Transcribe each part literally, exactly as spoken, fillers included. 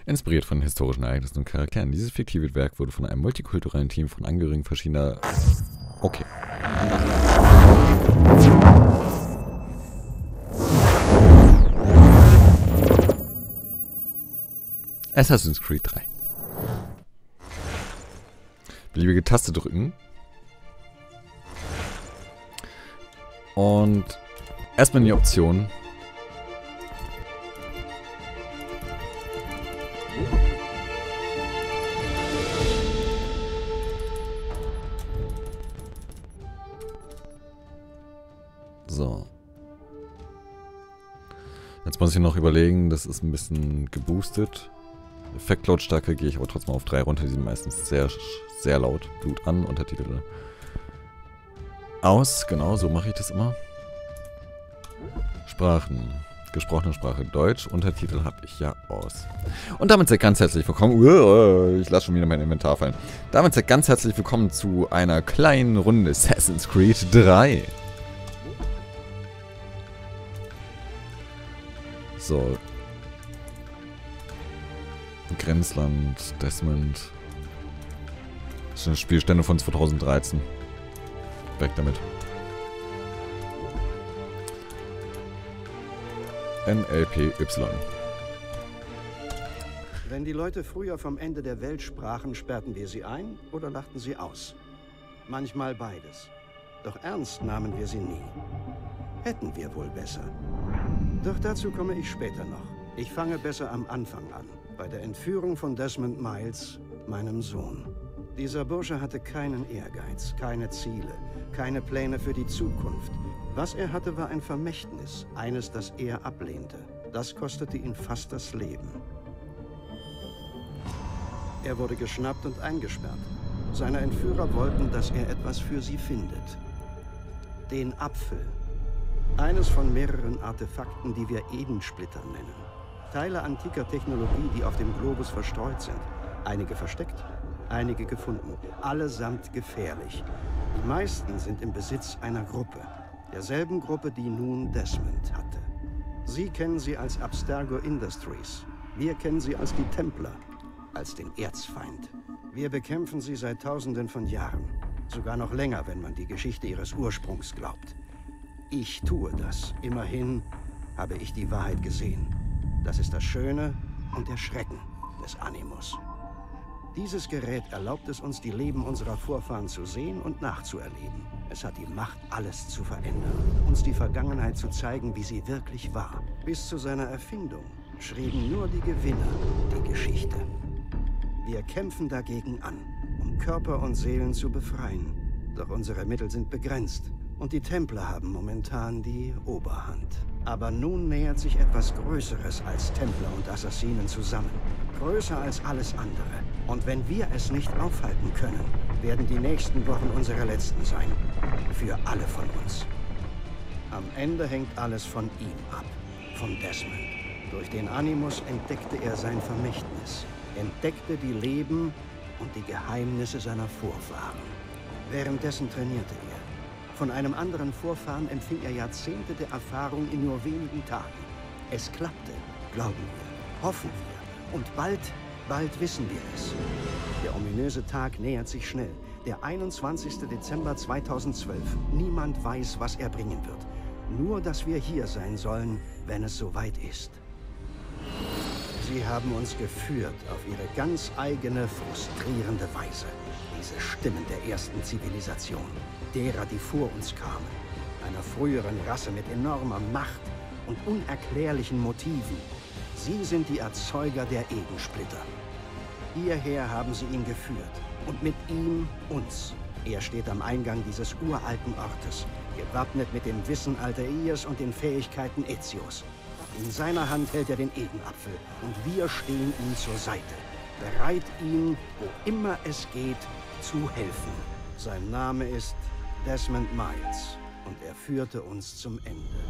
Inspiriert von historischen Ereignissen und Charakteren. Dieses fiktive Werk wurde von einem multikulturellen Team von Angehörigen verschiedener... Okay. Assassin's Creed drei. Beliebige Taste drücken. Und erstmal in die Option. So. Jetzt muss ich noch überlegen, das ist ein bisschen geboostet. Effektlautstärke gehe ich aber trotzdem auf drei runter, die sind meistens sehr, sehr laut. Blut an, Untertitel aus, genau, so mache ich das immer. Sprachen. Gesprochene Sprache Deutsch, Untertitel habe ich ja aus. Und damit seid ganz herzlich willkommen. Ich lasse schon wieder mein Inventar fallen. Damit seid ganz herzlich willkommen zu einer kleinen Runde Assassin's Creed drei. So. Grenzland, Desmond. Das sind Spielstände von zweitausenddreizehn. Weg damit. N L P Y. Wenn die Leute früher vom Ende der Welt sprachen, sperrten wir sie ein oder lachten sie aus. Manchmal beides. Doch ernst nahmen wir sie nie. Hätten wir wohl besser. Doch dazu komme ich später noch. Ich fange besser am Anfang an. Bei der Entführung von Desmond Miles, meinem Sohn. Dieser Bursche hatte keinen Ehrgeiz, keine Ziele, keine Pläne für die Zukunft. Was er hatte, war ein Vermächtnis, eines, das er ablehnte. Das kostete ihn fast das Leben. Er wurde geschnappt und eingesperrt. Seine Entführer wollten, dass er etwas für sie findet. Den Apfel. Eines von mehreren Artefakten, die wir Edensplitter nennen. Teile antiker Technologie, die auf dem Globus verstreut sind. Einige versteckt, einige gefunden. Allesamt gefährlich. Die meisten sind im Besitz einer Gruppe. Derselben Gruppe, die nun Desmond hatte. Sie kennen sie als Abstergo Industries. Wir kennen sie als die Templer, als den Erzfeind. Wir bekämpfen sie seit Tausenden von Jahren. Sogar noch länger, wenn man die Geschichte ihres Ursprungs glaubt. Ich tue das. Immerhin habe ich die Wahrheit gesehen. Das ist das Schöne und der Schrecken des Animus. Dieses Gerät erlaubt es uns, die Leben unserer Vorfahren zu sehen und nachzuerleben. Es hat die Macht, alles zu verändern. Uns die Vergangenheit zu zeigen, wie sie wirklich war. Bis zu seiner Erfindung schrieben nur die Gewinner die Geschichte. Wir kämpfen dagegen an, um Körper und Seelen zu befreien. Doch unsere Mittel sind begrenzt. Und die Templer haben momentan die Oberhand. Aber nun nähert sich etwas Größeres als Templer und Assassinen zusammen. Größer als alles andere. Und wenn wir es nicht aufhalten können, werden die nächsten Wochen unsere letzten sein. Für alle von uns. Am Ende hängt alles von ihm ab. Von Desmond. Durch den Animus entdeckte er sein Vermächtnis. Entdeckte die Leben und die Geheimnisse seiner Vorfahren. Währenddessen trainierte er. Von einem anderen Vorfahren empfing er Jahrzehnte der Erfahrung in nur wenigen Tagen. Es klappte, glauben wir, hoffen wir. Und bald, bald wissen wir es. Der ominöse Tag nähert sich schnell. Der einundzwanzigste Dezember zweitausendzwölf. Niemand weiß, was er bringen wird. Nur, dass wir hier sein sollen, wenn es soweit ist. Sie haben uns geführt auf ihre ganz eigene, frustrierende Weise. Diese Stimmen der ersten Zivilisation. Derer, die vor uns kamen. Einer früheren Rasse mit enormer Macht und unerklärlichen Motiven. Sie sind die Erzeuger der Edensplitter. Hierher haben sie ihn geführt. Und mit ihm uns. Er steht am Eingang dieses uralten Ortes. Gewappnet mit dem Wissen Altairs und den Fähigkeiten Ezios. In seiner Hand hält er den Edenapfel. Und wir stehen ihm zur Seite. Bereit, ihm, wo immer es geht, zu helfen. Sein Name ist Desmond Miles. Und er führte uns zum Ende.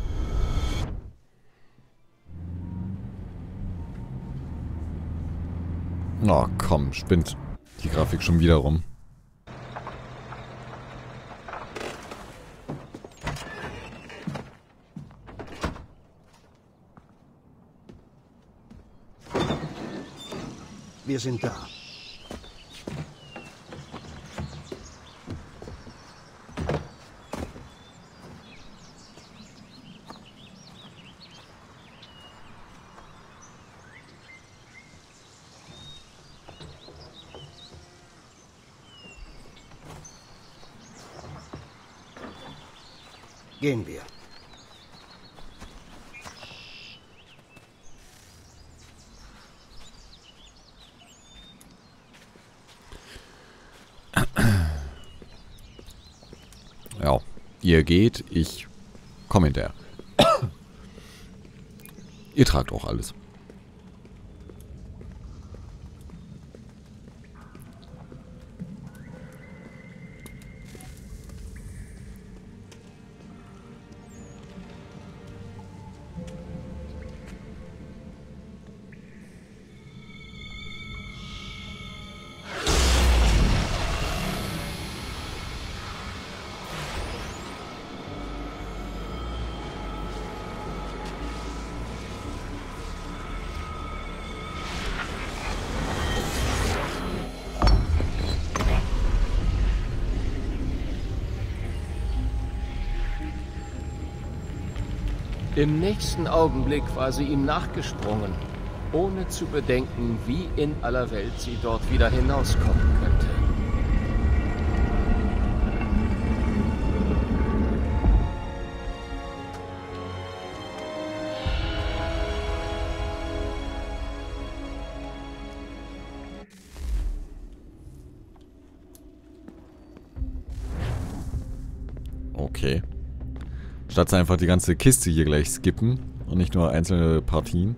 Oh, komm, spinnt die Grafik schon wieder rum. Wir sind da. Gehen wir. Ja, ihr geht, ich komme hinterher. Ihr tragt auch alles. Im nächsten Augenblick war sie ihm nachgesprungen, ohne zu bedenken, wie in aller Welt sie dort wieder hinauskommen könnte. Okay. Statt einfach die ganze Kiste hier gleich skippen und nicht nur einzelne Partien.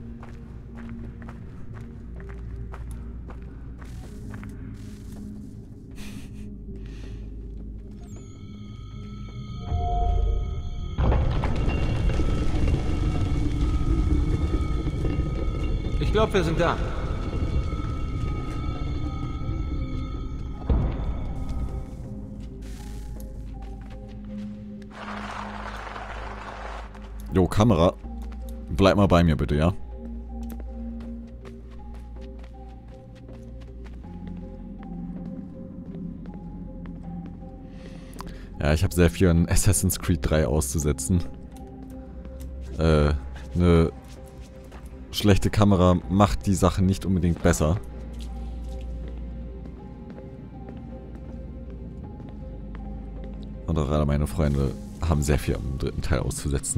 Ich glaube, wir sind da. Jo, Kamera. Bleib mal bei mir bitte, ja? Ja, ich habe sehr viel an Assassin's Creed drei auszusetzen. Äh, eine schlechte Kamera macht die Sache nicht unbedingt besser. Und auch gerade meine Freunde haben sehr viel am dritten Teil auszusetzen.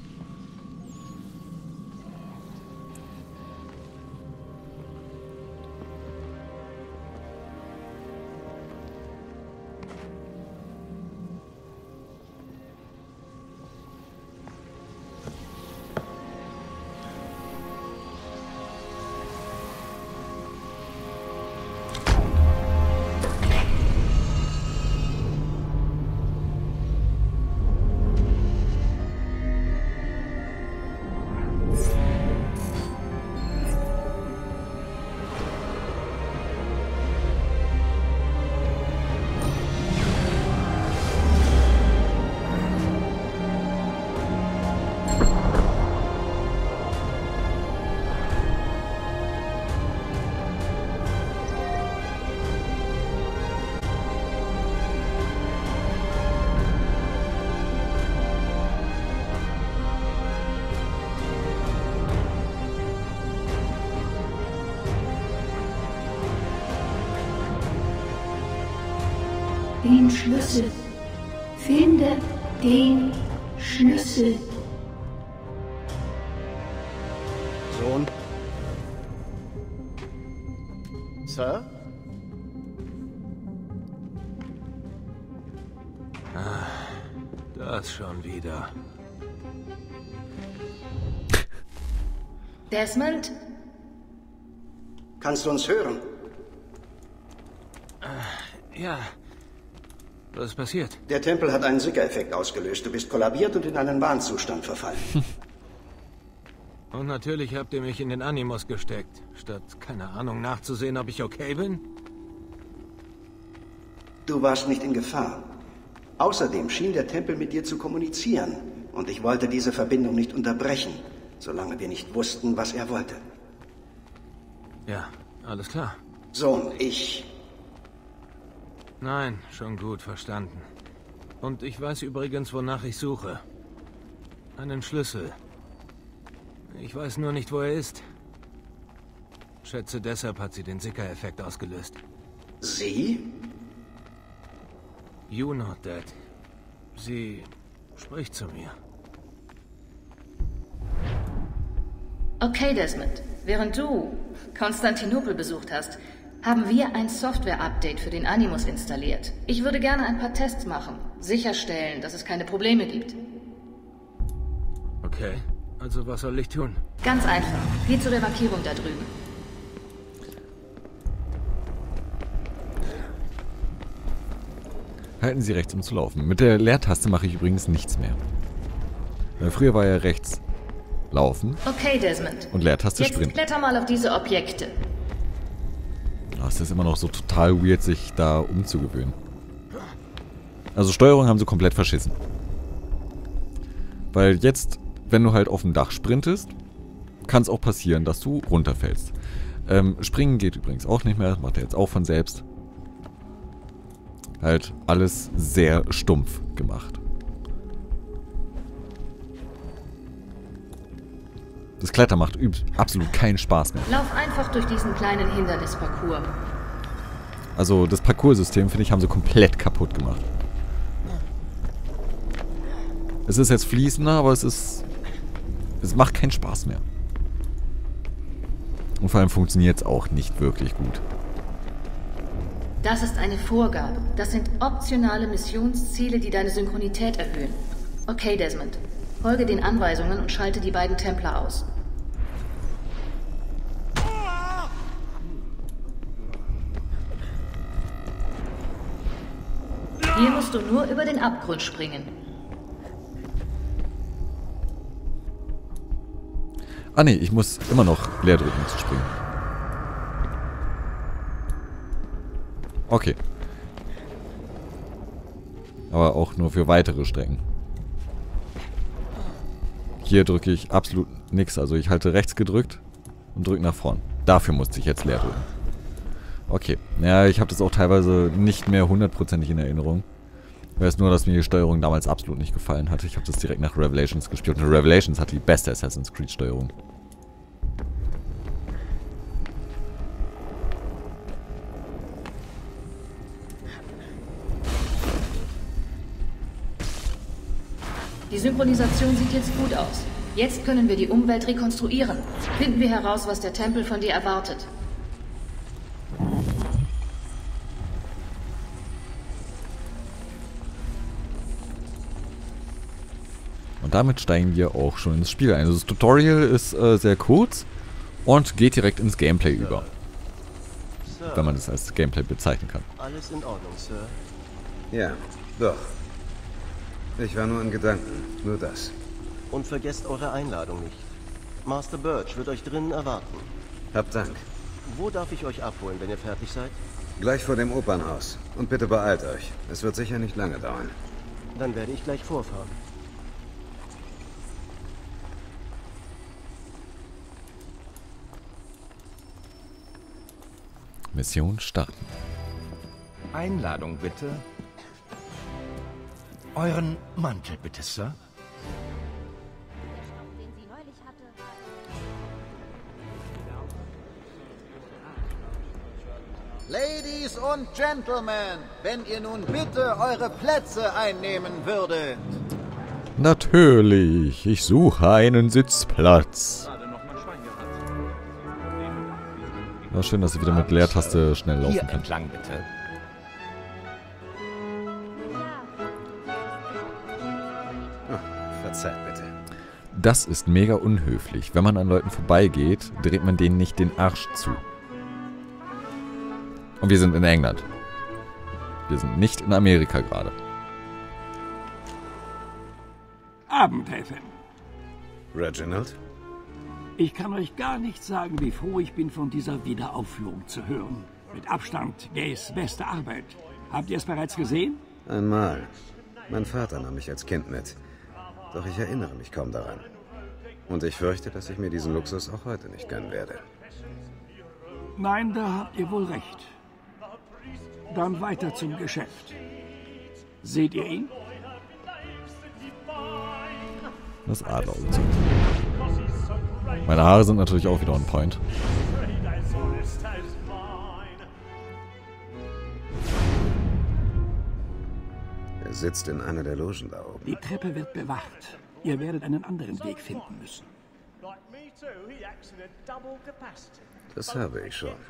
Den Schlüssel. Finde den Schlüssel. Sohn? Sir? Ah, das schon wieder. Desmond? Kannst du uns hören? Ja. Was ist passiert? Der Tempel hat einen Sicker-Effekt ausgelöst. Du bist kollabiert und in einen Wahnzustand verfallen. Und natürlich habt ihr mich in den Animus gesteckt, statt, keine Ahnung, nachzusehen, ob ich okay bin? Du warst nicht in Gefahr. Außerdem schien der Tempel mit dir zu kommunizieren. Und ich wollte diese Verbindung nicht unterbrechen, solange wir nicht wussten, was er wollte. Ja, Alles klar. Sohn, ich... Nein, schon gut, verstanden. Und ich weiß übrigens, wonach ich suche. Einen Schlüssel. Ich weiß nur nicht, wo er ist. Schätze, deshalb hat sie den Sicker-Effekt ausgelöst. Sie? You not dead. Sie spricht zu mir. Okay, Desmond. Während du Konstantinopel besucht hast, haben wir ein Software-Update für den Animus installiert. Ich würde gerne ein paar Tests machen. Sicherstellen, dass es keine Probleme gibt. Okay, also was soll ich tun? Ganz einfach. Geh zu der Markierung da drüben. Halten Sie rechts, um zu laufen. Mit der Leertaste mache ich übrigens nichts mehr. Weil früher war ja rechts laufen. Okay, Desmond. Und Leertaste Jetzt sprinten. kletter mal auf diese Objekte. Oh, es ist immer noch so total weird, sich da umzugewöhnen. Also Steuerung haben sie komplett verschissen. Weil jetzt, wenn du halt auf dem Dach sprintest, kann es auch passieren, dass du runterfällst. Ähm, springen geht übrigens auch nicht mehr. Macht er jetzt auch von selbst. Halt alles sehr stumpf gemacht. Das Klettern macht absolut keinen Spaß mehr. Lauf einfach durch diesen kleinen Hindernisparcours. Also das Parcoursystem, finde ich, haben sie komplett kaputt gemacht. Es ist jetzt fließender, aber es ist... Es macht keinen Spaß mehr. Und vor allem funktioniert es auch nicht wirklich gut. Das ist eine Vorgabe. Das sind optionale Missionsziele, die deine Synchronität erhöhen. Okay, Desmond. Folge den Anweisungen und schalte die beiden Templer aus. Hier musst du nur über den Abgrund springen. Ah ne, ich muss immer noch leer drücken, um zu springen. Okay. Aber auch nur für weitere Strecken. Hier drücke ich absolut nichts. Also ich halte rechts gedrückt und drücke nach vorn. Dafür musste ich jetzt leer drücken. Okay. Ja, ich habe das auch teilweise nicht mehr hundertprozentig in Erinnerung. Ich weiß nur, dass mir die Steuerung damals absolut nicht gefallen hatte. Ich habe das direkt nach Revelations gespielt. Und Revelations hat die beste Assassin's Creed Steuerung. Die Synchronisation sieht jetzt gut aus. Jetzt können wir die Umwelt rekonstruieren. Finden wir heraus, was der Tempel von dir erwartet. Und damit steigen wir auch schon ins Spiel ein. Also das Tutorial ist äh, sehr kurz und geht direkt ins Gameplay Sir. über. Sir. Wenn man das als Gameplay bezeichnen kann. Alles in Ordnung, Sir? Ja, doch. Ich war nur in Gedanken, nur das. Und vergesst eure Einladung nicht. Master Birch wird euch drinnen erwarten. Habt Dank. Wo darf ich euch abholen, wenn ihr fertig seid? Gleich vor dem Opernhaus. Und bitte beeilt euch. Es wird sicher nicht lange dauern. Dann werde ich gleich vorfahren. Mission starten. Einladung bitte. Euren Mantel bitte, Sir. Ladies und Gentlemen, wenn ihr nun bitte eure Plätze einnehmen würdet. Natürlich, ich suche einen Sitzplatz. War schön, dass ich wieder mit Leertaste schnell laufen Hier kann. entlang bitte. Oh, verzeiht bitte. Das ist mega unhöflich. Wenn man an Leuten vorbeigeht, dreht man denen nicht den Arsch zu. Und wir sind in England. Wir sind nicht in Amerika gerade. Abend, Nathan. Reginald? Ich kann euch gar nicht sagen, wie froh ich bin, von dieser Wiederaufführung zu hören. Mit Abstand Gays beste Arbeit. Habt ihr es bereits gesehen? Einmal. Mein Vater nahm mich als Kind mit. Doch ich erinnere mich kaum daran. Und ich fürchte, dass ich mir diesen Luxus auch heute nicht gönnen werde. Nein, da habt ihr wohl recht. Dann weiter zum Geschäft. Seht ihr ihn? Das Adlerauge. Meine Haare sind natürlich auch wieder on point. Er sitzt in einer der Logen da oben. Die Treppe wird bewacht. Ihr werdet einen anderen Weg finden müssen. Das habe ich schon.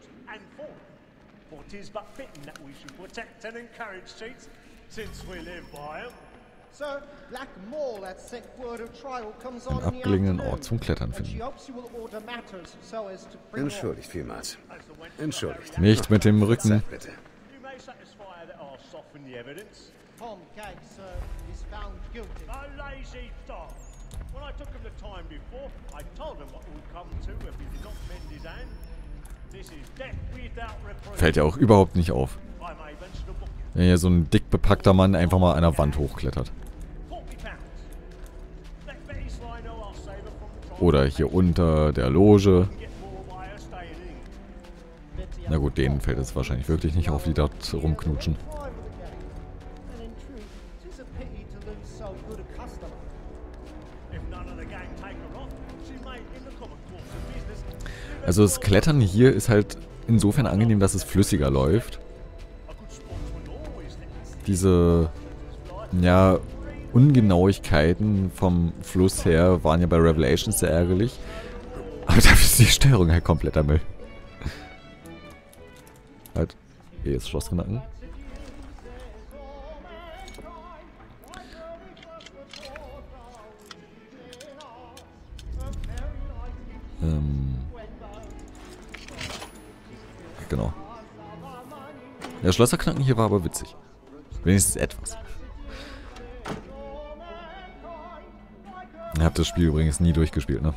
Einen abgelegenen Ort zum Klettern finden. Entschuldigt vielmals. Entschuldigt. Nicht mit dem Rücken. Zeit, bitte. Tom Gates uh, is found guilty. A lazy dog. When I took him the time before, I told him what would come to if he did not mend his hand. This is death without reprieve. Fällt ja auch überhaupt nicht auf. Wenn hier so ein dick bepackter Mann einfach mal an der Wand hochklettert. Oder hier unter der Loge. Na gut, denen fällt es wahrscheinlich wirklich nicht auf, die dort rumknutschen. Also das Klettern hier ist halt insofern angenehm, dass es flüssiger läuft. Diese, ja, Ungenauigkeiten vom Fluss her waren ja bei Revelations sehr ärgerlich. Aber dafür ist die Steuerung halt kompletter Müll. Halt, hier ist Schloss knacken. Ähm... Genau. Der Schlösserknacken hier war aber witzig. Wenigstens etwas. Ihr habt das Spiel übrigens nie durchgespielt, ne?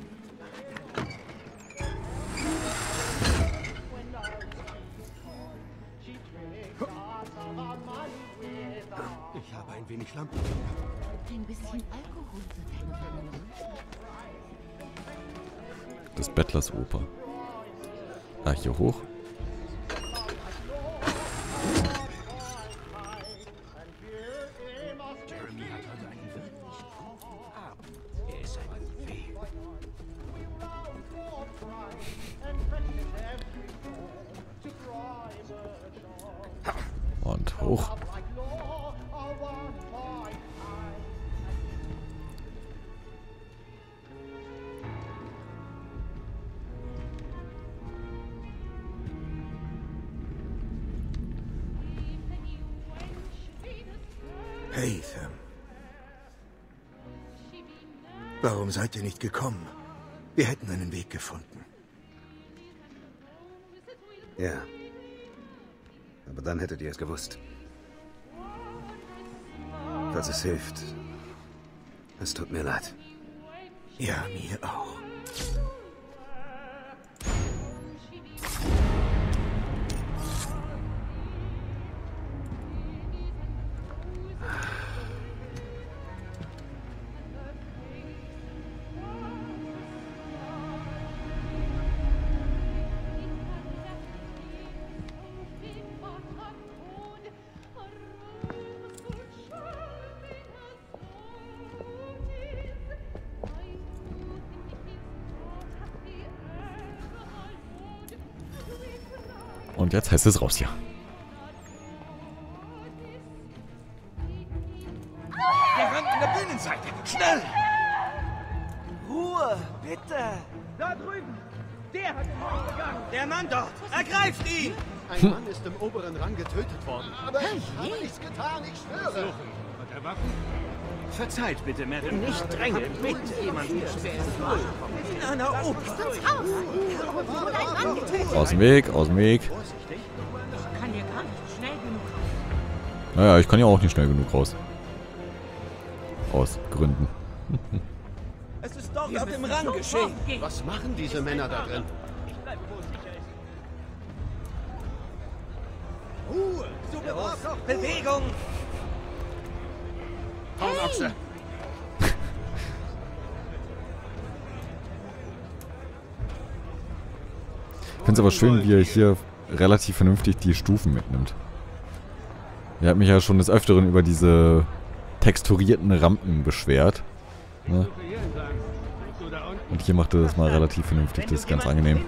Ich habe ein wenig Lampe. Ein bisschen Alkohol für deine Familie. Des Bettlers Oper. Ah, hier hoch. Jeremy hat also einen wirklich guten Abend. Er ist ein Fee. Und hoch. Haytham. Warum seid ihr nicht gekommen? Wir hätten einen Weg gefunden. Ja. Aber dann hättet ihr es gewusst. Falls es hilft. Es tut mir leid. Ja, mir auch. Und jetzt heißt es raus hier. Der Rand an der Bühnenseite. Schnell! Ruhe, bitte! Da drüben! Der hat den Mord begangen! Der Mann dort! Ergreift ihn! Ein Mann ist im oberen Rang getötet worden. Aber ich habe nichts getan, ich schwöre! Hat er Waffen? Verzeiht bitte, Madame. Nicht drängen, bitte jemanden in einer Oper. Aus dem Weg, aus dem Weg. Ich kann hier gar nicht schnell genug raus. Naja, ich kann ja auch nicht schnell genug raus. Aus Gründen. Es ist dort auf dem Rang geschehen. Was machen diese Männer da drin? Ruhe! So bewahrt doch Bewegung! Hey! finde es aber schön, wie er hier relativ vernünftig die Stufen mitnimmt. Er hat mich ja schon des Öfteren über diese texturierten Rampen beschwert. Ne? Und hier macht er das mal relativ vernünftig, das ist ganz angenehm.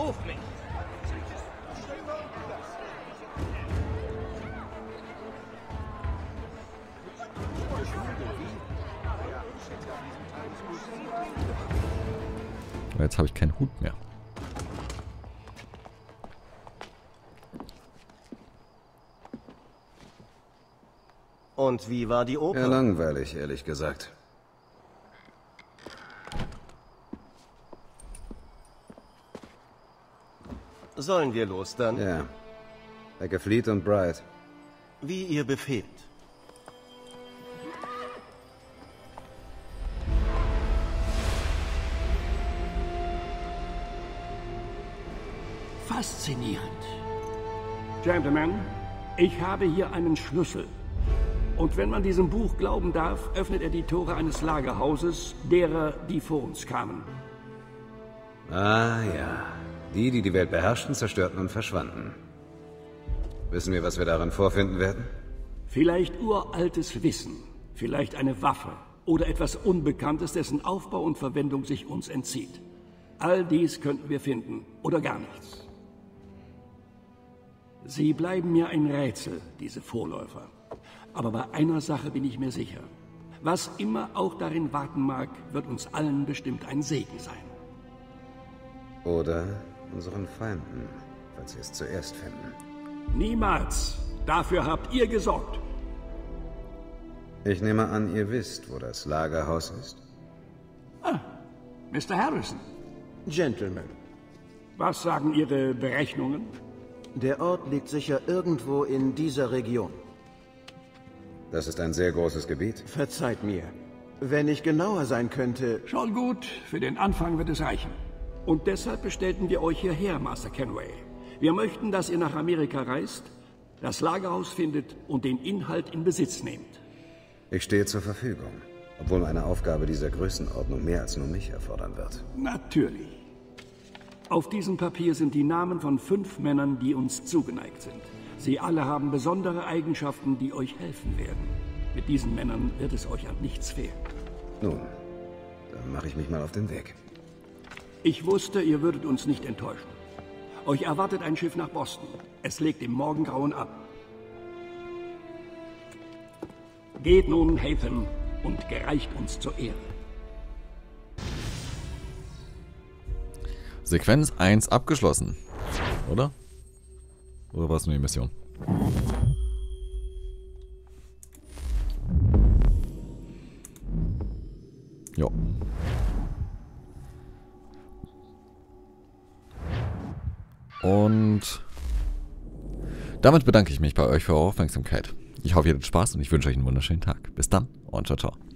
Aber jetzt habe ich keinen Hut mehr. Und wie war die Oper? Ja, langweilig, ehrlich gesagt. Sollen wir los dann? Ja. Ecke Fleet und Bright. Wie ihr befehlt. Faszinierend. Gentlemen, ich habe hier einen Schlüssel. Und wenn man diesem Buch glauben darf, öffnet er die Tore eines Lagerhauses, derer, die vor uns kamen. Ah ja. Die, die die Welt beherrschten, zerstörten und verschwanden. Wissen wir, was wir darin vorfinden werden? Vielleicht uraltes Wissen, vielleicht eine Waffe oder etwas Unbekanntes, dessen Aufbau und Verwendung sich uns entzieht. All dies könnten wir finden oder gar nichts. Sie bleiben mir ein Rätsel, diese Vorläufer. Aber bei einer Sache bin ich mir sicher. Was immer auch darin warten mag, wird uns allen bestimmt ein Segen sein. Oder unseren Feinden, falls sie es zuerst finden. Niemals. Dafür habt ihr gesorgt. Ich nehme an, ihr wisst, wo das Lagerhaus ist? Ah, Mister Harrison. Gentlemen. Was sagen Ihre Berechnungen? Der Ort liegt sicher irgendwo in dieser Region. Das ist ein sehr großes Gebiet. Verzeiht mir. Wenn ich genauer sein könnte... Schon gut. Für den Anfang wird es reichen. Und deshalb bestellten wir euch hierher, Master Kenway. Wir möchten, dass ihr nach Amerika reist, das Lagerhaus findet und den Inhalt in Besitz nehmt. Ich stehe zur Verfügung, obwohl meine Aufgabe dieser Größenordnung mehr als nur mich erfordern wird. Natürlich. Auf diesem Papier sind die Namen von fünf Männern, die uns zugeneigt sind. Sie alle haben besondere Eigenschaften, die euch helfen werden. Mit diesen Männern wird es euch an nichts fehlen. Nun, dann mache ich mich mal auf den Weg. Ich wusste, ihr würdet uns nicht enttäuschen. Euch erwartet ein Schiff nach Boston. Es legt im Morgengrauen ab. Geht nun, Hatham, und gereicht uns zur Ehre. Sequenz eins abgeschlossen. Oder? Oder war es nur die Mission? Jo. Und damit bedanke ich mich bei euch für eure Aufmerksamkeit. Ich hoffe, ihr hattet Spaß und ich wünsche euch einen wunderschönen Tag. Bis dann und ciao, ciao.